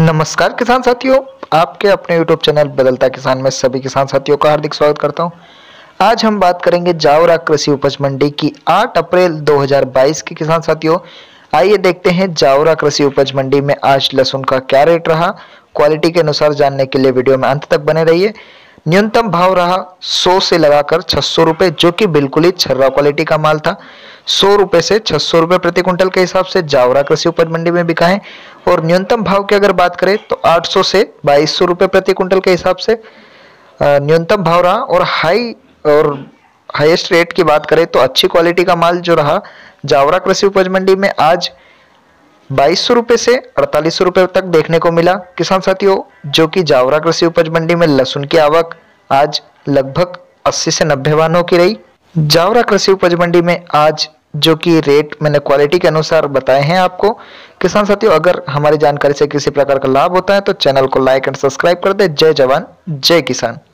नमस्कार किसान साथियों, आपके अपने YouTube चैनल बदलता किसान में सभी किसान साथियों का हार्दिक स्वागत करता हूं। आज हम बात करेंगे जावरा कृषि उपज मंडी की 8 अप्रैल 2022 की। किसान साथियों, आइए देखते हैं जावरा कृषि उपज मंडी में आज लहसुन का क्या रेट रहा। क्वालिटी के अनुसार जानने के लिए वीडियो में अंत तक बने रहिए। न्यूनतम भाव रहा 100 से लगाकर 600 रुपए, जो कि बिल्कुल ही छर्रा क्वालिटी का माल था। 100 रुपए से 600 रुपए प्रति क्विंटल के हिसाब से जावरा कृषि उपज मंडी में बिका है। और न्यूनतम भाव की अगर बात करें तो 800 से 2200 रुपए प्रति क्विंटल के हिसाब से न्यूनतम भाव रहा। और हाईएस्ट रेट की बात करें तो अच्छी क्वालिटी का माल जो रहा जावरा कृषि उपज मंडी में आज 2200 रुपए से 4800 रुपए तक देखने को मिला। किसान साथियों, जो कि जावरा कृषि उपज मंडी में लहसुन की आवक आज लगभग 80 से 90 वाहनों की रही। जावरा कृषि उपज मंडी में आज जो कि रेट मैंने क्वालिटी के अनुसार बताए हैं आपको। किसान साथियों, अगर हमारी जानकारी से किसी प्रकार का लाभ होता है तो चैनल को लाइक एंड सब्सक्राइब कर दे। जय जवान जय किसान।